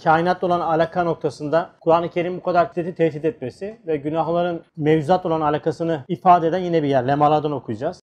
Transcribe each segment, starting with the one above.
kainatla olan alaka noktasında Kur'an-ı Kerim bu kadar tehdit etmesi ve günahların mevzuat olan alakasını ifade eden yine bir yer. Lemalardan okuyacağız.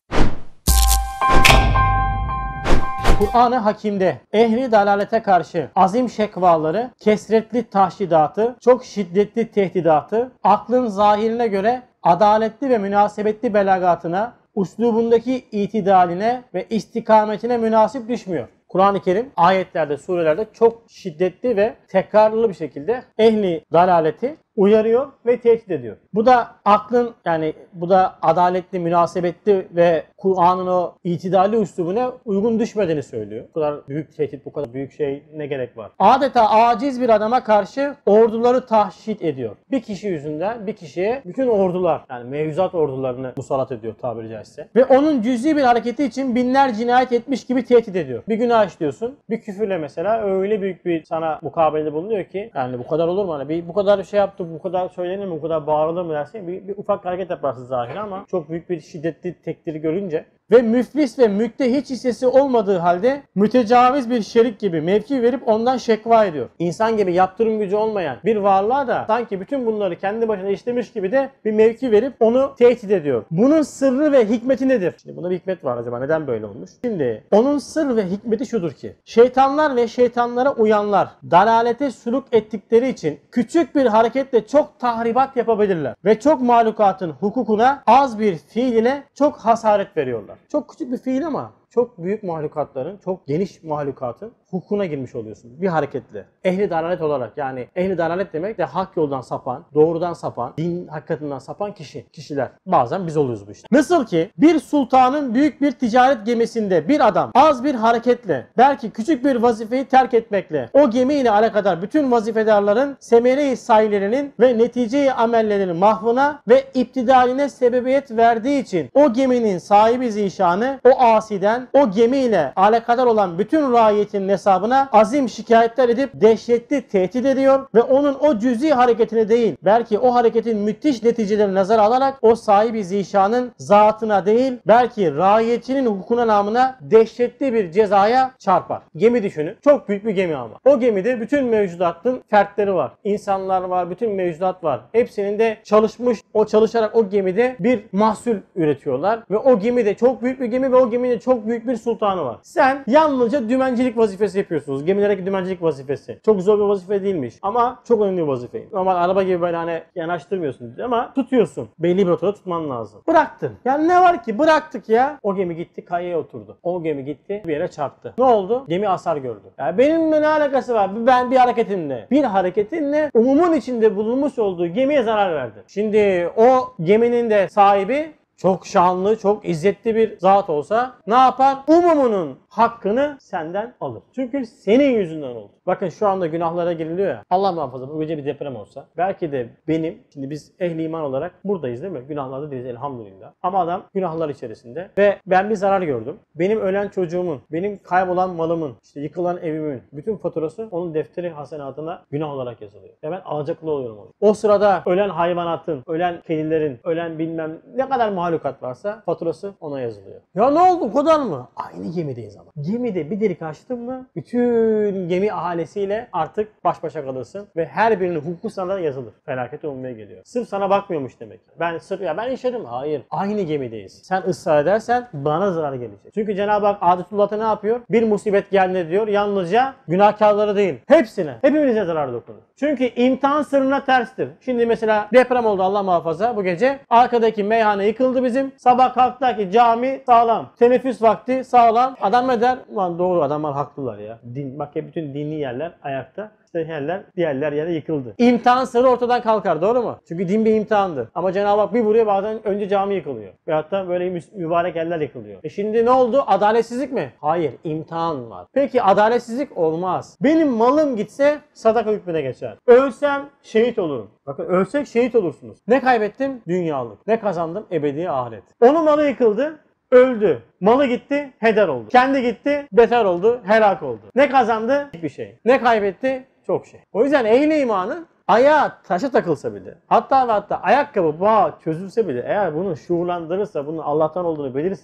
Kur'an-ı Hakim'de ehli dalalete karşı azim şekvaları, kesretli tahşidatı, çok şiddetli tehdidatı, aklın zahirine göre adaletli ve münasebetli belagatına, uslubundaki itidaline ve istikametine münasip düşmüyor. Kur'an-ı Kerim ayetlerde, surelerde çok şiddetli ve tekrarlı bir şekilde ehli dalaleti uyarıyor ve tehdit ediyor. Bu da aklın, yani bu da adaletli, münasebetli ve Kur'an'ın o itidali üslubuna uygun düşmediğini söylüyor. Bu kadar büyük tehdit, bu kadar büyük şey ne gerek var? Adeta aciz bir adama karşı orduları tahşit ediyor. Bir kişi yüzünden bir kişiye bütün ordular, yani mevzuat ordularını musallat ediyor tabiri caizse. Ve onun cüz'i bir hareketi için binler cinayet etmiş gibi tehdit ediyor. Bir günah işliyorsun, bir küfürle mesela öyle büyük bir sana mukabelede bulunuyor ki, yani bu kadar olur mu? Hani bu kadar şey yaptı, bu kadar söylenir mi, bu kadar bağırılır mı dersin, bir ufak hareket yaparsın zahiri ama çok büyük bir şiddetli tekdiri görünce ve müflis ve mülkte hiç hissesi olmadığı halde mütecaviz bir şerik gibi mevki verip ondan şekva ediyor. İnsan gibi yaptırım gücü olmayan bir varlığa da sanki bütün bunları kendi başına işlemiş gibi de bir mevki verip onu tehdit ediyor. Bunun sırrı ve hikmeti nedir? Şimdi buna bir hikmet var acaba, neden böyle olmuş? Şimdi onun sırrı ve hikmeti şudur ki, şeytanlar ve şeytanlara uyanlar dalalete suluk ettikleri için küçük bir hareketle çok tahribat yapabilirler ve çok mahlukatın hukukuna az bir fiiline çok hasaret veriyorlar. Çok küçük bir fiil ama çok büyük mahlukatların, çok geniş mahlukatın hukukuna girmiş oluyorsun bir hareketle. Ehli dalalet olarak, yani ehli dalalet demek de hak yoldan sapan, doğrudan sapan, din hakikatinden sapan kişiler. Bazen biz oluyoruz bu işte. Nasıl ki bir sultanın büyük bir ticaret gemisinde bir adam az bir hareketle, belki küçük bir vazifeyi terk etmekle o gemiyle alakadar bütün vazifedarların semere-i sahilerinin ve netice-i amellerinin mahvına ve iptidaline sebebiyet verdiği için o geminin sahibi zişanı o asiden o gemiyle alakadar olan bütün raiyetin hesabına azim şikayetler edip dehşetli tehdit ediyor ve onun o cüzi hareketini değil, belki o hareketin müthiş neticelerini nazara alarak o sahibi zişanın zatına değil, belki raiyetinin hukukuna namına dehşetli bir cezaya çarpar. Gemi düşünün. Çok büyük bir gemi ama. O gemide bütün mevcudatın fertleri var. İnsanlar var, bütün mevcudat var. Hepsinin de çalışmış, o çalışarak o gemide bir mahsul üretiyorlar ve o gemi de çok büyük bir gemi ve o gemide çok büyük bir sultanı var. Sen yalnızca dümencilik vazifesi yapıyorsunuz. Gemilerdeki dümencilik vazifesi. Çok zor bir vazife değilmiş ama çok önemli bir vazife. Normal araba gibi böyle hani yanaştırmıyorsun ama tutuyorsun. Belli bir rotada tutman lazım. Bıraktın. Yani ne var ki? Bıraktık ya. O gemi gitti kayaya oturdu. O gemi gitti bir yere çarptı. Ne oldu? Gemi hasar gördü. Ya benimle ne alakası var? Ben bir hareketimle. Bir hareketinle umumun içinde bulunmuş olduğu gemiye zarar verdi. Şimdi o geminin de sahibi çok şanlı, çok izzetli bir zat olsa ne yapar? Umumunun hakkını senden alır. Çünkü senin yüzünden oldu. Bakın şu anda günahlara giriliyor ya. Allah muhafaza bu gece bir deprem olsa. Belki de benim, şimdi biz ehli iman olarak buradayız değil mi? Günahlarda değiliz elhamdülillah. Ama adam günahlar içerisinde ve ben bir zarar gördüm. Benim ölen çocuğumun, benim kaybolan malımın, işte yıkılan evimin bütün faturası onun defteri hasenatına günah olarak yazılıyor. Ve ben alacaklı oluyorum onu. O sırada ölen hayvanatın, ölen kedilerin, ölen bilmem ne kadar mahlukat varsa faturası ona yazılıyor. Ya ne oldu, o kadar mı? Aynı gemideyiz ama. Gemide bir delik açtın mı bütün gemi ahalisiyle artık baş başa kalırsın ve her birinin hukuku sana yazılır. Felaket olmaya geliyor. Sırf sana bakmıyormuş demek. Ben işledim. Hayır. Aynı gemideyiz. Sen ısrar edersen bana zarar gelecek. Çünkü Cenab-ı Hak adetullah'ta ne yapıyor? Bir musibet geldi diyor. Yalnızca günahkarları değil. Hepsine. Hepimize zarar dokunur. Çünkü imtihan sırrına terstir. Şimdi mesela deprem oldu Allah muhafaza bu gece. Arkadaki meyhane yıkıldı bizim. Sabah kalktı ki cami sağlam. Teneffüs vakti sağlam. Adam ne der? Lan doğru, adamlar haklılar ya. Bak hep bütün dini yerler ayakta. İşte diğerler yere yıkıldı. İmtihan sırrı ortadan kalkar, doğru mu? Çünkü din bir imtihandır. Ama Cenab-ı Hak bir vuruyor, bazen önce cami yıkılıyor. Veyahut da böyle mübarek yerler yıkılıyor. Şimdi ne oldu? Adaletsizlik mi? Hayır, imtihan var. Peki adaletsizlik olmaz. Benim malım gitse sadaka hükmüne geçer. Ölsem şehit olurum. Bakın ölsek şehit olursunuz. Ne kaybettim? Dünyalık. Ne kazandım? Ebedi ahiret. Onun malı yıkıldı. Öldü. Malı gitti, heder oldu. Kendi gitti, beter oldu, helak oldu. Ne kazandı? Hiçbir şey. Ne kaybetti? Çok şey. O yüzden ehli imanın ayağı taşa takılsa bile, hatta ayakkabı bağı çözülse bile, eğer bunu şuurlandırırsa, bunun Allah'tan olduğunu bilirse,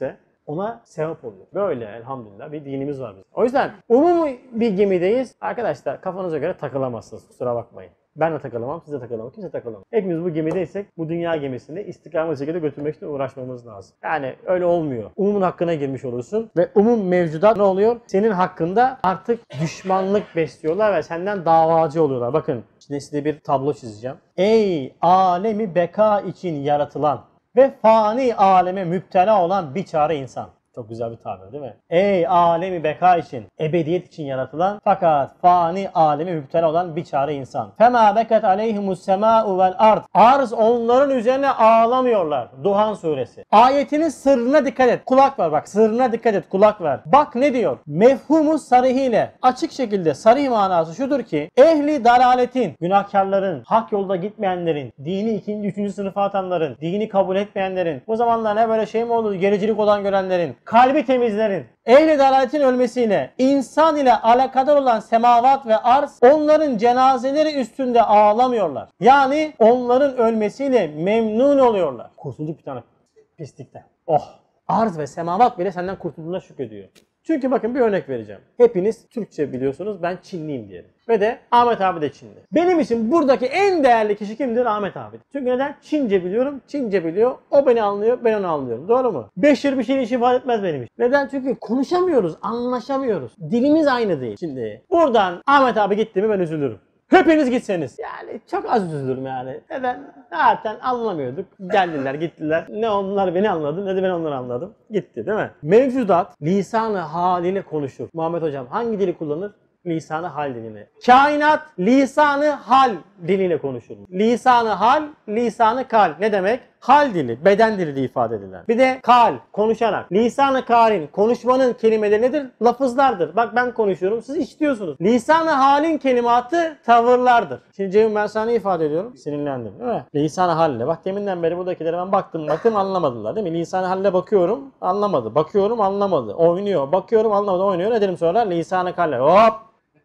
ona sevap oluyor. Böyle elhamdülillah bir dinimiz var bizim. O yüzden umumi bir gemideyiz. Arkadaşlar kafanıza göre takılamazsınız. Kusura bakmayın. Ben de takılamam, siz de takılamam, kimse takılamam. Hepimiz bu gemideysek bu dünya gemisini istikamet şekilde götürmek için uğraşmamız lazım. Yani öyle olmuyor. Umumun hakkına girmiş olursun ve umum mevcudat ne oluyor? Senin hakkında artık düşmanlık besliyorlar ve senden davacı oluyorlar. Bakın şimdi size bir tablo çizeceğim. Ey alemi beka için yaratılan ve fani aleme müptela olan biçare insan. Çok güzel bir tabir değil mi? Ey alemi beka için, ebediyet için yaratılan fakat fani alemi müptela olan biçare insan. Fema beket aleyhimus semâ'u vel ard. Arz onların üzerine ağlamıyorlar. Duhan suresi. Ayetinin sırrına dikkat et. Kulak ver bak. Sırrına dikkat et. Kulak ver. Bak ne diyor? Mefhumu sarihiyle. Açık şekilde sarih manası şudur ki ehli dalaletin, günahkarların, hak yolda gitmeyenlerin, dini 2. 3. sınıfa atanların, dini kabul etmeyenlerin, bu zamanlar ne böyle şey mi olur? Gericilik olan görenlerin, kalbi temizlerin, ehli dalaletin ölmesiyle insan ile alakadar olan semavat ve arz onların cenazeleri üstünde ağlamıyorlar. Yani onların ölmesiyle memnun oluyorlar. Kurtulduk bir tane pislikten. Oh! Arz ve semavat bile senden kurtulduğuna şükrediyor. Çünkü bakın bir örnek vereceğim. Hepiniz Türkçe biliyorsunuz. Ben Çinliyim diyelim. Ve de Ahmet abi de Çinli. Benim için buradaki en değerli kişi kimdir? Ahmet abi. Çünkü neden? Çince biliyorum. Çince biliyor. O beni anlıyor. Ben onu anlıyorum. Doğru mu? 5 yıl bir şeyin işi ifade etmez benim için. Neden? Çünkü konuşamıyoruz. Anlaşamıyoruz. Dilimiz aynı değil. Şimdi buradan Ahmet abi gitti mi ben üzülürüm. Hepiniz gitseniz. Yani çok az üzülürüm yani. Neden? Zaten anlamıyorduk. Geldiler gittiler. Ne onlar beni anladı ne de ben onları anladım. Gitti değil mi? Mevcudat lisan-ı haliyle konuşur. Muhammed hocam hangi dili kullanır? Lisan-ı hal dilini. Kainat lisan-ı hal diliyle konuşur. Lisan-ı hal, lisan-ı kal. Ne demek? Hal dili, beden dili diye ifade edilen. Bir de kal, konuşarak. Lisan-ı kalin, konuşmanın kelimeleri nedir? Lafızlardır. Bak ben konuşuyorum, siz işitiyorsunuz. Lisan-ı halin kelimatı tavırlardır. Şimdi Cemil ben sana ne ifade ediyorum? Sinirlendim değil mi? Lisan-ı halle. Bak deminden beri buradakilere ben baktım anlamadılar değil mi? Lisan-ı halle bakıyorum, anlamadı. Bakıyorum, anlamadı. Oynuyor, bakıyorum, anlamadı. Oynuyor. Ne dedim sonra? Lisan-ı kalle. Hop!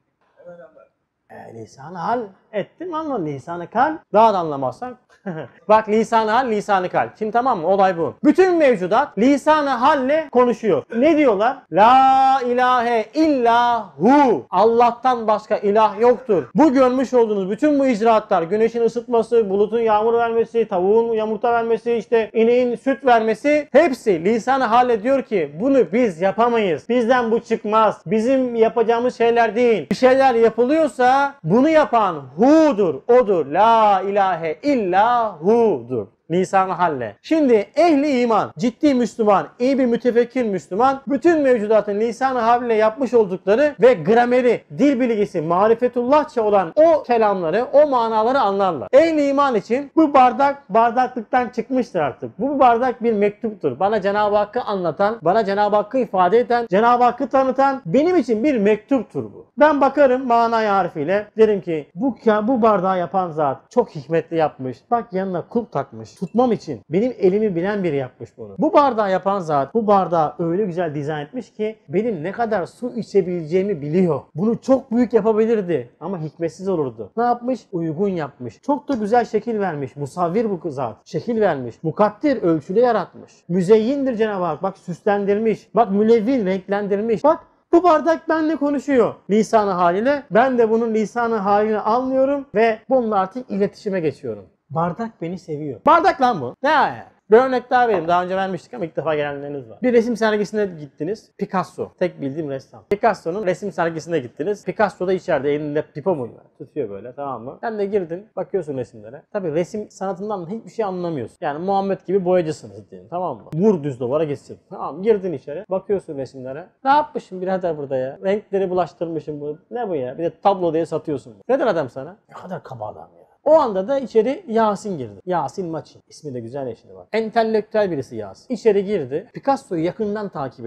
Lisan-ı hal ettim anladın. Lisan-ı kal daha da anlamazsak. Bak lisan-ı hal, lisan-ı kal. Şimdi tamam mı? Olay bu. Bütün mevcudat lisan-ı halle konuşuyor. Ne diyorlar? La ilahe illa hu. Allah'tan başka ilah yoktur. Bu görmüş olduğunuz bütün bu icraatlar, güneşin ısıtması, bulutun yağmur vermesi, tavuğun yumurta vermesi, işte ineğin süt vermesi hepsi lisan-ı halle diyor ki bunu biz yapamayız. Bizden bu çıkmaz. Bizim yapacağımız şeyler değil. Bir şeyler yapılıyorsa bunu yapan hu'dur, odur. La ilahe illa hu'dur. Lisan-ı halle. Şimdi ehli iman, ciddi Müslüman, iyi bir mütefekkir Müslüman, bütün mevcudatın lisan-ı halle yapmış oldukları ve grameri, dil bilgisi, marifetullahça olan o kelamları, o manaları anlarlar. Ehli iman için bu bardak bardaklıktan çıkmıştır artık. Bu bardak bir mektuptur. Bana Cenab-ı Hakk'ı anlatan, bana Cenab-ı Hakk'ı ifade eden, Cenab-ı Hakk'ı tanıtan benim için bir mektuptur bu. Ben bakarım manay harfiyle, derim ki bu bardağı yapan zat çok hikmetli yapmış. Bak yanına kulp takmış. Tutmam için benim elimi bilen biri yapmış bunu. Bu bardağı yapan zat bu bardağı öyle güzel dizayn etmiş ki benim ne kadar su içebileceğimi biliyor. Bunu çok büyük yapabilirdi ama hikmetsiz olurdu. Ne yapmış? Uygun yapmış. Çok da güzel şekil vermiş. Musavvir bu zat. Şekil vermiş. Mukaddir ölçülü yaratmış. Müzeyyindir Cenab-ı Hak. Bak süslendirmiş. Bak münevvin renklendirmiş. Bak bu bardak benimle konuşuyor lisan-ı haliyle. Ben de bunun lisan-ı halini anlıyorum ve bununla artık iletişime geçiyorum. Bardak beni seviyor. Bardak lan bu. Ne ya? Bir örnek daha vereyim. Daha önce vermiştik ama ilk defa gelenleriniz var. Bir resim sergisine gittiniz. Picasso. Tek bildiğim ressam. Picasso'nun resim sergisine gittiniz. Picasso da içeride elinde pipo mu? Tutuyor böyle tamam mı? Sen de girdin. Bakıyorsun resimlere. Tabii resim sanatından hiçbir şey anlamıyorsun. Yani Muhammed gibi boyacısınız diyelim tamam mı? Vur düz duvara gitsin. Tamam girdin içeri. Bakıyorsun resimlere. Ne yapmışım birader burada ya? Renkleri bulaştırmışım bu. Ne bu ya? Bir de tablo diye satıyorsun. Neden adam sana? Ne kadar kaba adam ya. O anda da içeri Yasin girdi. Yasin Maçin. İsmi de güzel eşini var. Entelektüel birisi Yasin. İçeri girdi. Picasso'yu yakından takip ediyor.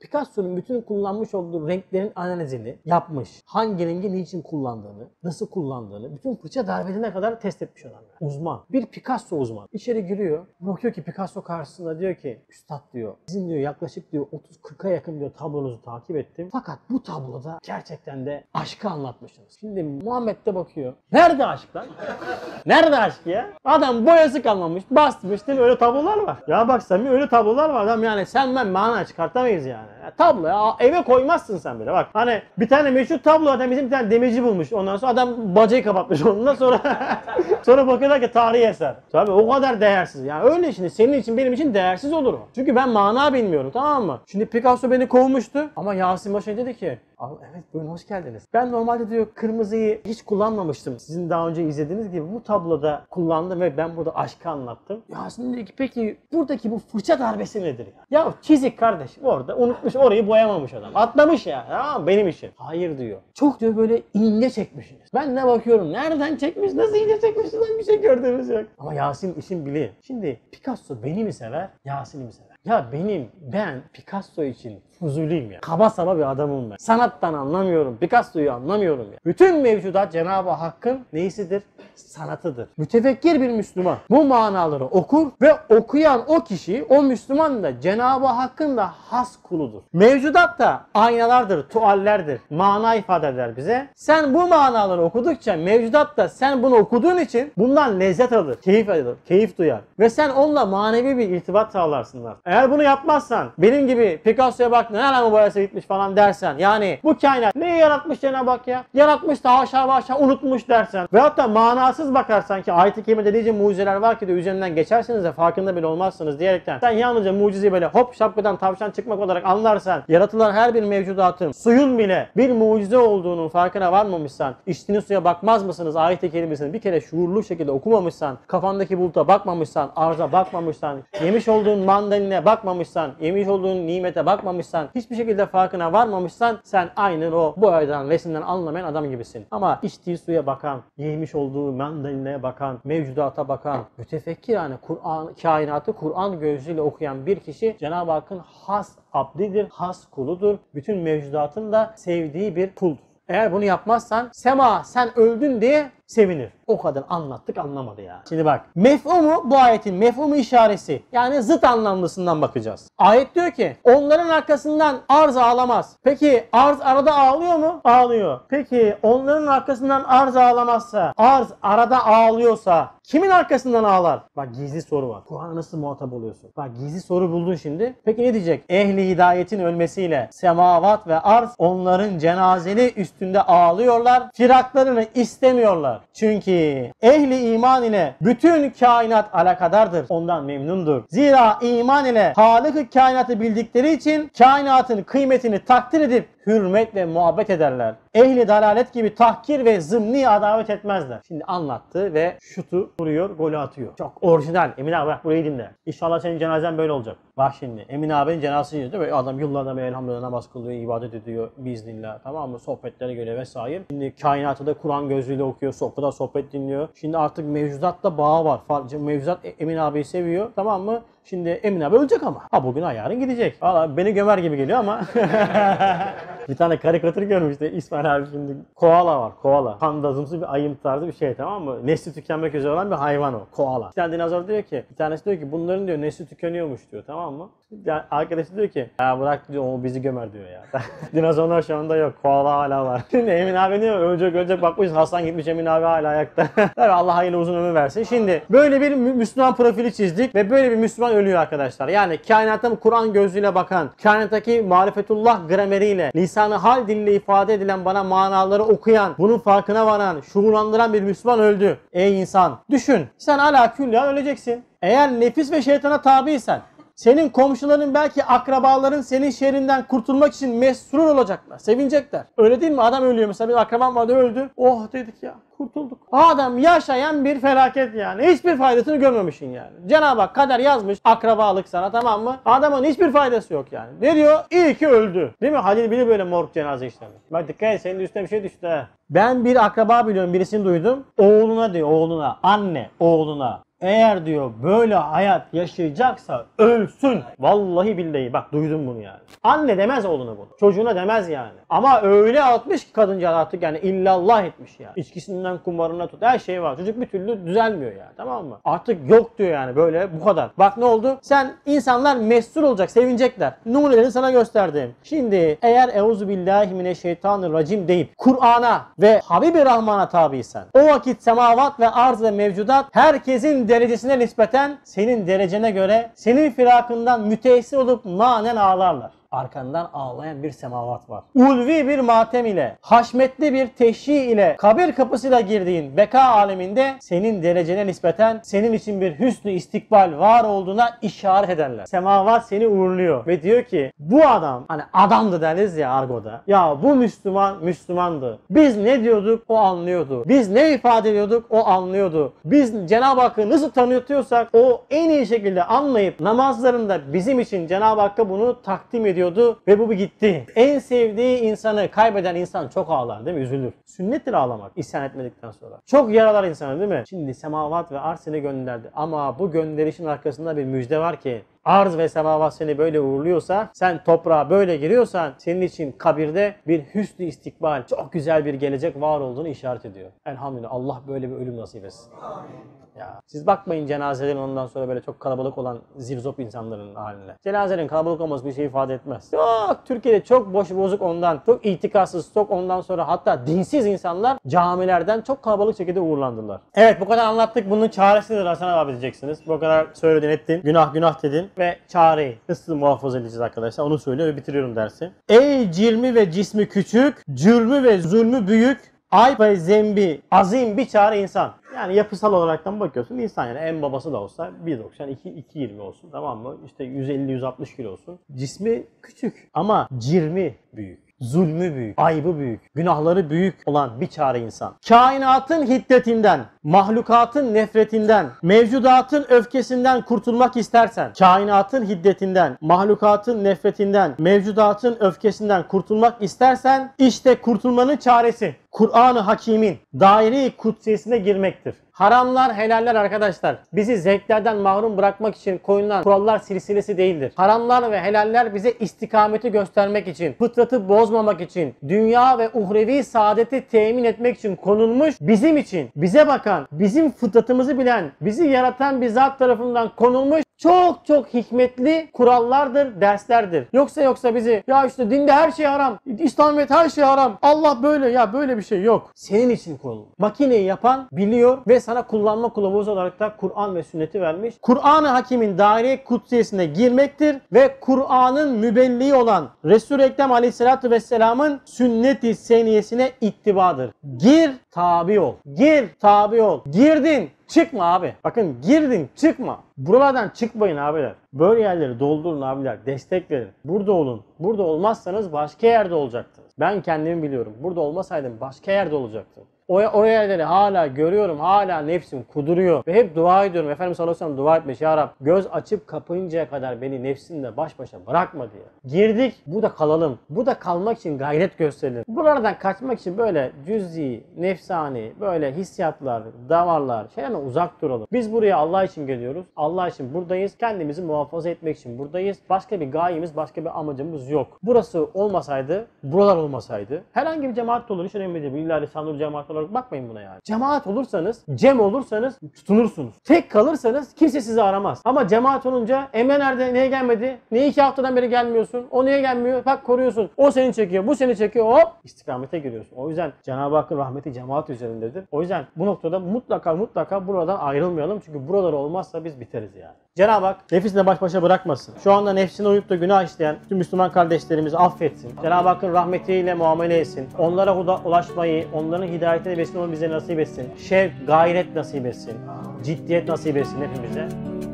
Picasso'nun bütün kullanmış olduğu renklerin analizini yapmış. Hangi rengi niçin kullandığını, nasıl kullandığını, bütün fırça darbelerine kadar test etmiş adam. Uzman. Bir Picasso uzman. İçeri giriyor. Bakıyor ki Picasso karşısında diyor ki üstad diyor. Sizin diyor yaklaşık diyor 30-40'a yakın diyor tablonuzu takip ettim. Fakat bu tabloda gerçekten de aşkı anlatmışsınız. Şimdi Muhammed de bakıyor. Nerede aşk lan? Nerede aşk ya? Adam boyası kalmamış. Basmış değil mi? Öyle tablolar var. Ya bak Sami öyle tablolar var adam yani sen ben mana çıkartamayız yani. Ya, tablo ya eve koymazsın sen bile bak. Hani bir tane meşhur tablo adam bizim bir tane demirci bulmuş. Ondan sonra adam bacayı kapatmış ondan sonra sonra bakıyorlar ki tarihi eser. Tabii o kadar değersiz. Yani öyle şimdi senin için benim için değersiz olur o. Çünkü ben mana bilmiyorum tamam mı? Şimdi Picasso beni kovmuştu ama Yasin Başa dedi ki evet buyurun hoş geldiniz. Ben normalde diyor kırmızıyı hiç kullanmamıştım. Sizin daha önce izlediğiniz gibi bu tabloda kullandım ve ben burada aşkı anlattım. Yasin dedi ki peki buradaki bu fırça darbesi nedir ya? Ya çizik kardeşim orada unutmuş orayı boyamamış adam. Atlamış ya. Tamam benim işim. Hayır diyor. Çok diyor böyle ince çekmişsiniz. Ben ne bakıyorum nereden çekmiş nasıl ince çekmişiz lan bir şey gördüğümüz yok. Ama Yasin işin biliyor. Şimdi Picasso beni mi sever Yasin'i mi sever? Ya ben Picasso için fuzuliyim ya. Kaba saba bir adamım ben. Sanattan anlamıyorum. Picasso'yu anlamıyorum ya. Bütün mevcudat Cenab-ı Hakk'ın neysidir? Sanatıdır. Mütefekkir bir Müslüman bu manaları okur ve okuyan o kişi, o Müslüman da Cenab-ı Hakk'ın da has kuludur. Mevcudat da aynalardır, tuallerdir. Mana ifade eder bize. Sen bu manaları okudukça mevcudat da sen bunu okuduğun için bundan lezzet alır, keyif alır, keyif duyar. Ve sen onunla manevi bir irtibat sağlarsın. Eğer bunu yapmazsan, benim gibi Picasso'ya bak ne lan bu boyası gitmiş falan dersen, yani bu kainat neyi yaratmış Cenab-ı Hak ya? Yaratmış da haşa unutmuş dersen veyahut da manasız bakarsan ki ayet-i kerimede nice mucizeler var ki de üzerinden geçersiniz de farkında bile olmazsınız diyerekten sen yalnızca mucizeyi böyle hop şapkadan tavşan çıkmak olarak anlarsan, yaratılan her bir mevcudatın suyun bile bir mucize olduğunun farkına varmamışsan, içtiğiniz suya bakmaz mısınız ayet-i kerimesini bir kere şuurlu şekilde okumamışsan, kafandaki buluta bakmamışsan, arza bakmamışsan, yemiş olduğun mandaline bakmamışsan, yemiş olduğun nimete bakmamışsan, hiçbir şekilde farkına varmamışsan sen aynen o bu aydan resimden anlamayan adam gibisin. Ama içtiği suya bakan, yemiş olduğu mandalineye bakan, mevcudata bakan, mütefekkir yani kainatı Kur'an gözüyle okuyan bir kişi Cenab-ı Hakk'ın has abdidir, has kuludur. Bütün mevcudatın da sevdiği bir kuldur. Eğer bunu yapmazsan sema sen öldün diye sevinir. O kadar anlattık anlamadı ya. Şimdi bak mefhumu bu ayetin mefhumu işaresi yani zıt anlamlısından bakacağız. Ayet diyor ki onların arkasından arz ağlamaz. Peki arz arada ağlıyor mu? Ağlıyor. Peki onların arkasından arz ağlamazsa, arz arada ağlıyorsa kimin arkasından ağlar? Bak gizli soru var. Kur'an'a nasıl muhatap oluyorsun? Bak gizli soru buldun şimdi. Peki ne diyecek? Ehli hidayetin ölmesiyle semavat ve arz onların cenazeni üstünde ağlıyorlar. Firaklarını istemiyorlar. Çünkü ehli iman ile bütün kainat alakadardır. Ondan memnundur. Zira iman ile Halık-ı kainatı bildikleri için kainatın kıymetini takdir edip hürmet ve muhabbet ederler. Ehli dalalet gibi tahkir ve zımni adavet etmezler. Şimdi anlattı ve şutu vuruyor, golü atıyor. Çok orijinal. Emin abi bak burayı dinle. İnşallah senin cenazen böyle olacak. Bak şimdi Emin abinin cenazesi değil mi? Adam yıllardan beri elhamdülillah namaz kılıyor, ibadet ediyor biiznillah. Tamam mı? Sohbetlere göre vesaire. Şimdi kainatı da Kur'an gözüyle okuyor. Sohbet dinliyor. Şimdi artık mevcudatla bağı var. Mevcudat Emin abiyi seviyor. Tamam mı? Şimdi Emin abi ölecek ama. Ha bugün yarın gidecek. Valla beni gömer gibi geliyor ama. Bir tane karikatür görmüştü İsmail abi şimdi. Koala var koala. Pandazımsı bir ayım tarzı bir şey tamam mı? Nesli tükenmek üzere olan bir hayvan o. Koala. Bir tane dinozor diyor ki, bir tanesi diyor ki bunların diyor nesli tükeniyormuş diyor tamam mı? Yani arkadaşı diyor ki ya bırak diyor o bizi gömer diyor ya. Dinozorlar şu anda yok. Koala hala var. Şimdi Emin abi diyor ölecek bakmış Hasan gitmiş Emin abi hala ayakta. Tabii Allah hayırlı uzun ömür versin. Şimdi böyle bir Müslüman profili çizdik ve böyle bir Müslüman ölüyor arkadaşlar. Yani kainatta Kur'an gözüyle bakan, kainattaki marifetullah grameriyle, lisanı hal diliyle ifade edilen bana manaları okuyan, bunun farkına varan, şuurlandıran bir Müslüman öldü. Ey insan düşün. Sen ala külliyen öleceksin. Eğer nefis ve şeytana tabiysen, senin komşuların belki akrabaların senin şerrinden kurtulmak için mesrur olacaklar. Sevinecekler. Öyle değil mi? Adam ölüyor mesela. Bir akrabam vardı öldü. Oh dedik ya. Kurtulduk. Adam yaşayan bir felaket yani. Hiçbir faydasını görmemişsin yani. Cenab-ı Hak kader yazmış akrabalık sana tamam mı? Adamın hiçbir faydası yok yani. Ne diyor? İyi ki öldü. Değil mi? Halil bile böyle morg cenaze işlemi. Bak dikkat et senin de üstüne bir şey düştü ha. Ben bir akraba biliyorum birisini duydum. Oğluna diyor oğluna. Anne oğluna. eğer diyor böyle hayat yaşayacaksa ölsün. Vallahi billahi bak duydum bunu yani. Anne demez oğluna bunu. Çocuğuna demez yani. Ama öyle atmış ki kadıncağız artık yani illallah etmiş yani. İçkisinden kumarına tut her şey var. Çocuk bir türlü düzelmiyor yani, tamam mı? Artık yok diyor yani, böyle bu kadar. Bak ne oldu? Sen insanlar mesut olacak, sevinecekler. Numunelerini sana gösterdim. Şimdi eğer euzubillahimineşşeytanirracim deyip Kur'an'a ve Habib-i Rahman'a tabiysen, o vakit semavat ve arz ve mevcudat herkesin derecesine nispeten senin derecene göre senin firakından müteessir olup manen ağlarlar. Arkandan ağlayan bir semavat var. Ulvi bir matem ile, haşmetli bir teşhi ile, kabir kapısıyla girdiğin beka aleminde senin derecene nispeten senin için bir hüsnü istikbal var olduğuna işaret ederler. Semavat seni uğurluyor ve diyor ki bu adam, hani adamdı deriz ya argoda. Ya bu Müslüman Müslümandı. Biz ne diyorduk o anlıyordu. Biz ne ifade ediyorduk o anlıyordu. Biz Cenab-ı Hakk'ı nasıl tanıtıyorsak o en iyi şekilde anlayıp namazlarında bizim için Cenab-ı Hakk'a bunu takdim ediyor ve bu bir gitti. En sevdiği insanı kaybeden insan çok ağlar değil mi? Üzülür. Sünnettir ağlamak isyan etmedikten sonra. Çok yaralar insanı değil mi? Şimdi semavat ve arz seni gönderdi. Ama bu gönderişin arkasında bir müjde var ki arz ve semavat seni böyle uğurluyorsa, sen toprağa böyle giriyorsan senin için kabirde bir hüsnü istikbal, çok güzel bir gelecek var olduğunu işaret ediyor. Elhamdülillah Allah böyle bir ölüm nasip etsin. Amin. Ya siz bakmayın cenazelerin ondan sonra böyle çok kalabalık olan zirzop insanların haline. Cenazelerin kalabalık olması bir şey ifade etmez. Yok, Türkiye'de çok boş bozuk ondan, çok itikatsız, çok ondan sonra hatta dinsiz insanlar camilerden çok kalabalık şekilde uğurlandılar. Evet, bu kadar anlattık. Bunun çaresidir Hasan abi diyeceksiniz. Bu kadar söyledin ettin. Günah dedin ve çareyi nasıl muhafaza edeceğiz arkadaşlar? Onu söylüyor ve bitiriyorum dersi. Ey cilmi ve cismi küçük, cürmü ve zulmü büyük, ayıp ve zembi azim bir çare insan. Yani yapısal olaraktan bakıyorsun insan, yani en babası da olsa 1.90 2.20 olsun, tamam mı? İşte 150-160 kilo olsun. Cismi küçük ama cirmi büyük. Zulmü büyük, aybı büyük, günahları büyük olan bir çare insan. Kainatın hiddetinden, mahlukatın nefretinden, mevcudatın öfkesinden kurtulmak istersen, kainatın hiddetinden, mahlukatın nefretinden, mevcudatın öfkesinden kurtulmak istersen, işte kurtulmanın çaresi Kur'an-ı Hakîm'in daire-i kutsiyesine girmektir. Haramlar, helaller arkadaşlar bizi zevklerden mahrum bırakmak için koyulan kurallar silsilesi değildir. Haramlar ve helaller bize istikameti göstermek için, fıtratı bozmamak için, dünya ve uhrevi saadeti temin etmek için konulmuş, bizim için, bize bakan, bizim fıtratımızı bilen, bizi yaratan bir zat tarafından konulmuş çok hikmetli kurallardır, derslerdir. Yoksa bizi ya işte dinde her şey haram, İslamiyet her şey haram, Allah böyle, ya böyle bir şey yok. Senin için kurulmuş. Makineyi yapan biliyor ve sana kullanma kılavuzu olarak da Kur'an ve sünneti vermiş. Kur'an-ı Hakîm'in daire-i kutsiyesine girmektir ve Kur'an'ın mübelliği olan Resul-i Ekrem Aleyhisselatü Vesselam'ın sünnet-i seniyesine ittibadır. Gir, tabi ol. Gir, tabi ol. Girdin, çıkma abi. Bakın, girdin, çıkma. Buralardan çıkmayın abiler. Böyle yerleri doldurun abiler. Destek verin. Burada olun. Burada olmazsanız başka yerde olacaktınız. Ben kendimi biliyorum. Burada olmasaydım başka yerde olacaktım. O yerleri hala görüyorum, hala nefsim kuduruyor ve hep dua ediyorum. Efendimiz sallallahu aleyhi ve sellem dua etmiş, ya Rab göz açıp kapayıncaya kadar beni nefsimle baş başa bırakma diye. Girdik, burada kalalım. Burada kalmak için gayret gösterelim. Buralardan kaçmak için böyle cüz'i, nefsani, böyle hissiyatlar, damarlar, şeylerden uzak duralım. Biz buraya Allah için geliyoruz. Allah için buradayız. Kendimizi muhafaza etmek için buradayız. Başka bir gayemiz, başka bir amacımız yok. Burası olmasaydı, buralar olmasaydı, herhangi bir cemaat olur. Hiç önemli değil. İlla Lisanur cemaat olarak bakmayın buna yani. Cemaat olursanız, cem olursanız tutunursunuz. Tek kalırsanız kimse sizi aramaz. Ama cemaat olunca Emre nerede? Niye gelmedi? Niye 2 haftadan beri gelmiyorsun? O niye gelmiyor? Bak koruyorsun. O seni çekiyor, bu seni çekiyor. Hop! İstikamete giriyorsun. O yüzden Cenab-ı Hakk'ın rahmeti cemaat üzerindedir. O yüzden bu noktada mutlaka buradan ayrılmayalım. Çünkü buralar olmazsa biz biteriz yani. Cenab-ı Hak nefisle baş başa bırakmasın. Şu anda nefsine uyup da günah işleyen tüm Müslüman kardeşlerimizi affetsin. Cenab-ı Hakk'ın rahmetiyle muamele etsin. Onlara ulaşmayı, onların hidayetine vesile olmayı bize nasip etsin. Şevk, gayret nasip etsin. Ciddiyet nasip etsin hepimize.